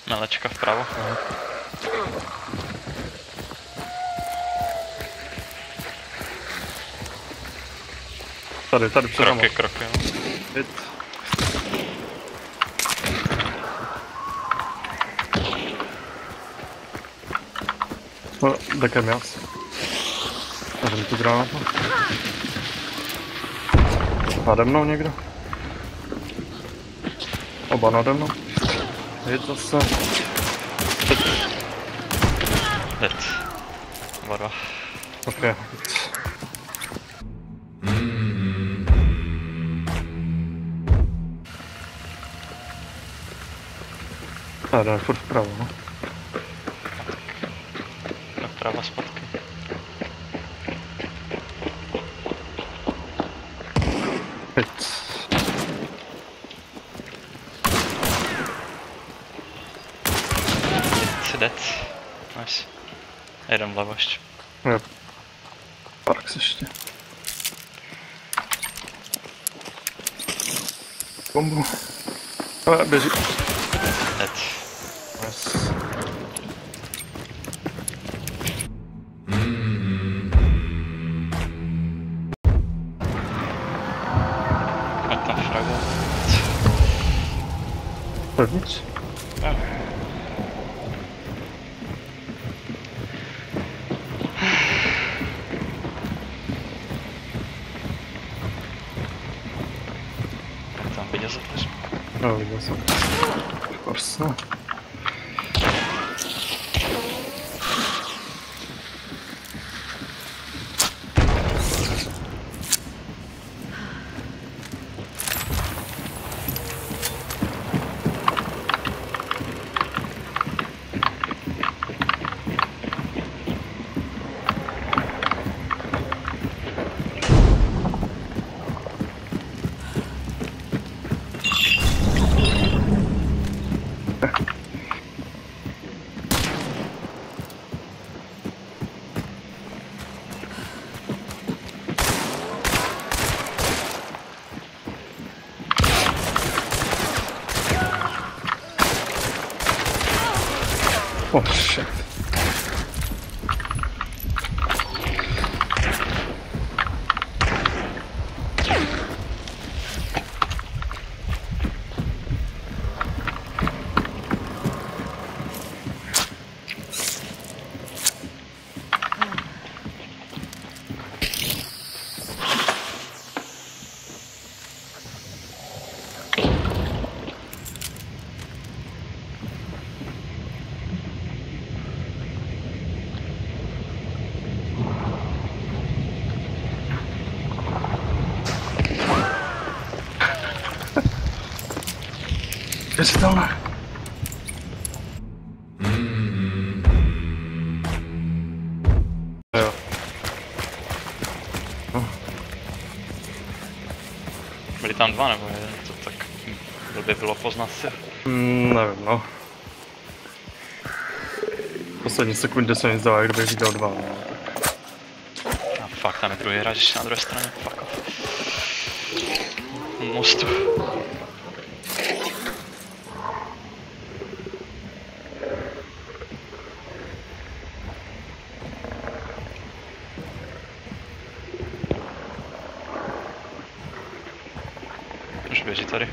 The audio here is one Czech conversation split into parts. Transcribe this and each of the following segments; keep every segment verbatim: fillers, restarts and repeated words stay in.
Melečka vpravo. Aha. Tady, tady před náma. Kroky, kroky, no. Hit. No, dekem jas. Můžeme tu granatu. Nade mnou někdo? Oba nade mnou. Hit zase. Hit. Hit. Dva, dva. Ok, hit. Tady je furt vpravo, no. Doprava zpátky. Hit. Hit, dead. Nice. Jeden vlevo ještě. Jo. Parks ještě. Bombu. A běží. Dead. Nice. A tam fraga. Pevnic? Jo. Tam viděl se to. No, viděl jsem. Course, no. Oh shit. Věřitelné. Jo. No. Byli tam dva nebo jeden, to tak by bylo poznat si. Mm, nevím, no. Poslední sekundy se mi zdala, jak kdybych viděl dva. No. A fakt, tam je druhý hráč ještě na druhé straně, fuck off. Mostu. Už běží tady.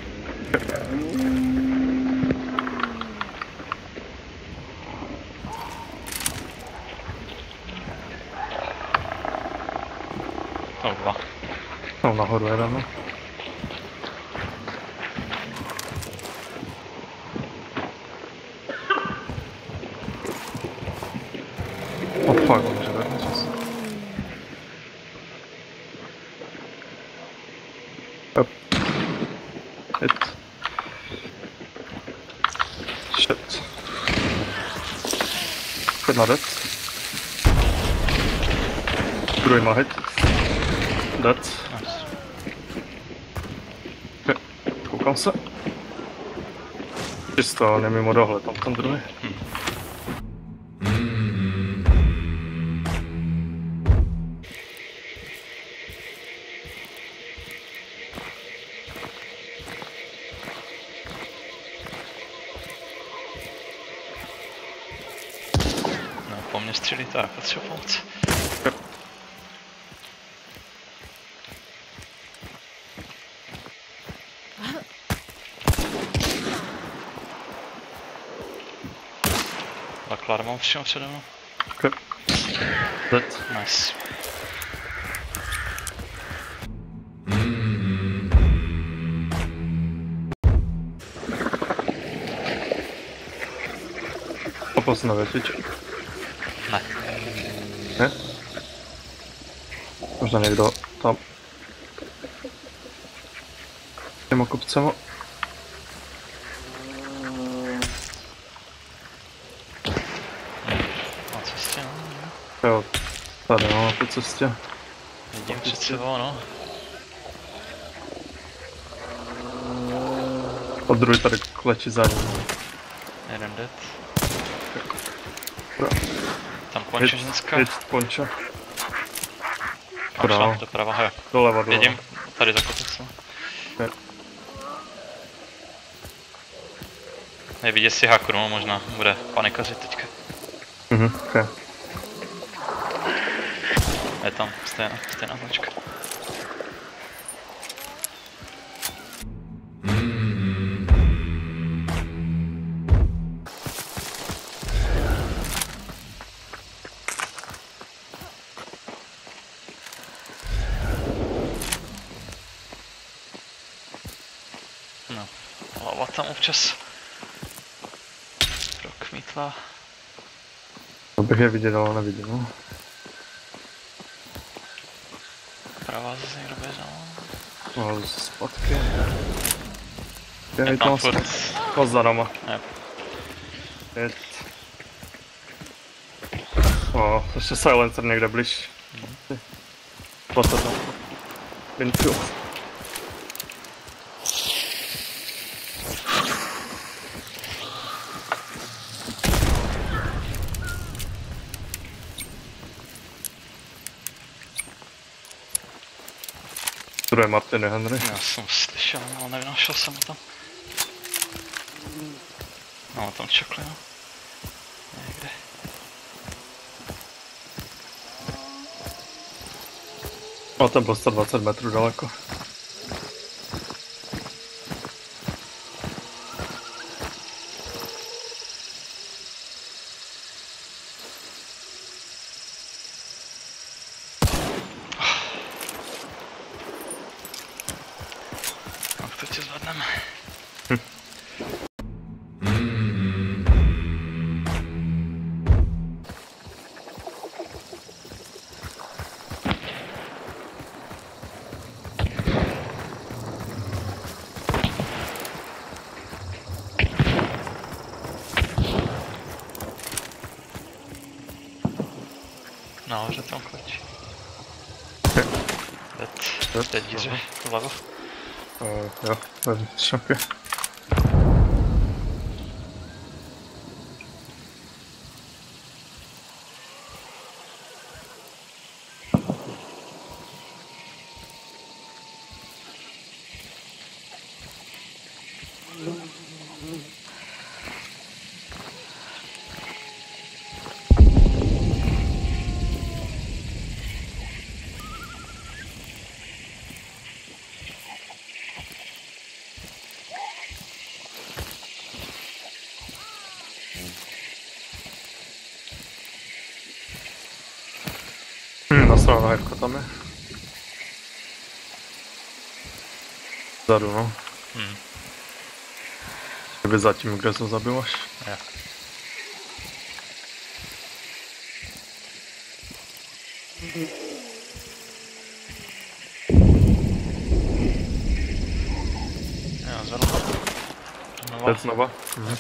No, dva. No, nahoru jeden, no. Oh fuck, on může být čas. Up. Hit. Shit. Hit na dead. Druhý má hit. Dead. Nice. Okay. Koukám se. Čisto, on je mimo dohled, tam ten druhý. Hmm. mě střílí, tak potřebuji pomoc. Takhle mám přímo přede mnou. Okay. Dead. Nice. Popal se na větvič. Ne. Ne? Možná někdo tam. Těma kopcema. Na cestě, no. Jo, tady no, na té cestě. Vidím před sebou, no. A druhý tady klečí za ním. Jeden dead. Dobrá. Tam končí ženská. Hit ponča. Kam šla? Dobrá. Doprava, jo. Doleva, doleva. Vidím, tady za kopec. Okay. Je vidět si haku, no, možná bude panikařit teďka. Mhm, okay. Je tam stejná, stejná značka. No, hlava tam občas prokmítla. To bych je viděl, ale neviděl. No. Pravá zase někdo běžel. No, zpátky. Je, Je je tam tam furt. moc za náma. Yep. Hit. O, ještě silencer někde blíž. Mhm. Plata tam. Infield. Druhé Martiny, Henry. Já jsem slyšel, ale nevynašel jsem ho tam. No, tam čekli, no. Někde. No, ten byl sto dvacet metrů daleko. Tak to tě zvládneme. Nahoře tam klečí. Teď, teď díře, vlevo. Uh, jo, vevnitř, ok. Hmm, nasrala herko tam je. Zadu, no. Hmm. Kdyby zatím, kde se zabilaš. Jo. Jo, zvedl. Znova. Teď znova. Mhm.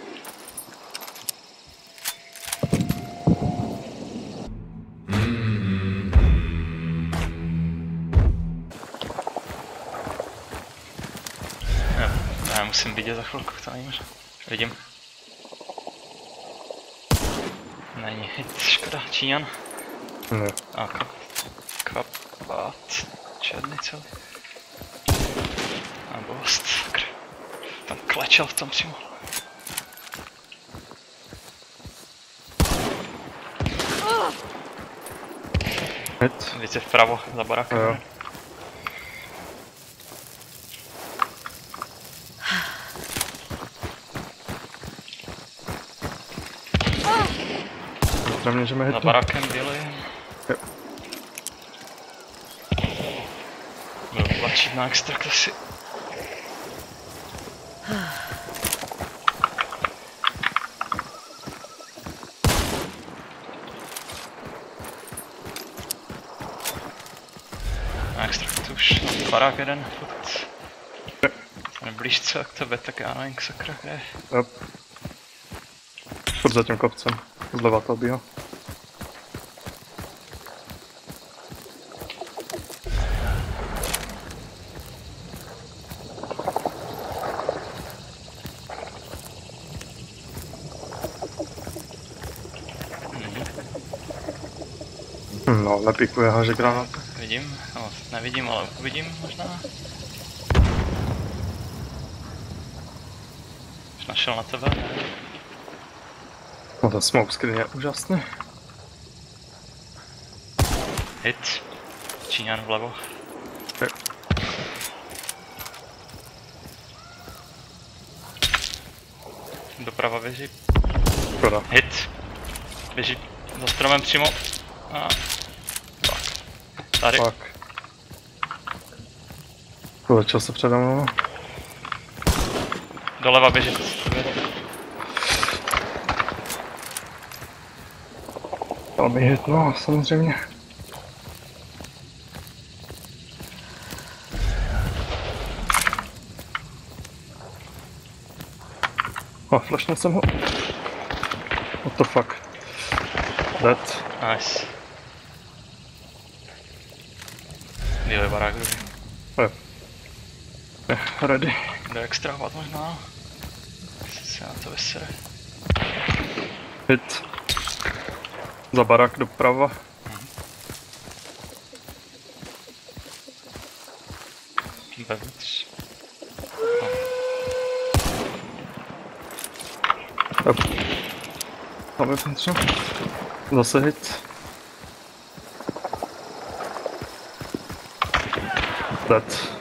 Jo, já musím vidět za chvilku, to není možná. Vidím. Není hit, škoda, Číňan. Ne. A kapát, černý celý. A bost, tam klečel v tom přímo. Hit. Více vpravo, za barákem. Jo. Ztra mě, že mě Za hitnu. barákem bělý. Jo. Budu tlačit na extrakt asi. Na extraktu už na barák jeden, furt. Ten blížce k tebe, tak já nevím, sakra, kde je. Jo. Furt za tím kopcem. Zleva to obíhá. No, nepikuje, háže granát. Vidím, no, nevidím, ale uvidím možná. Už našel na tebe, ne? No ten smoke screen je úžasný. Hit. Číňan vlevo. Jo. Doprava běží. Škoda. Hit. Běží za stromem přímo. A... Tak. Tady. Tak. Ulečil se přede mnou. Doleva běží. Dal mi hit, no, samozřejmě. A oh, flashnul jsem ho. What the fuck. Dead. Nice. Bílej barák druhý. Jo. Je, ready. Jde extrahovat možná. Jestli se na to vysere. Hit. Za barák doprava. Vevnitř. Yep. Máme vnitř. Zase hit. Dead.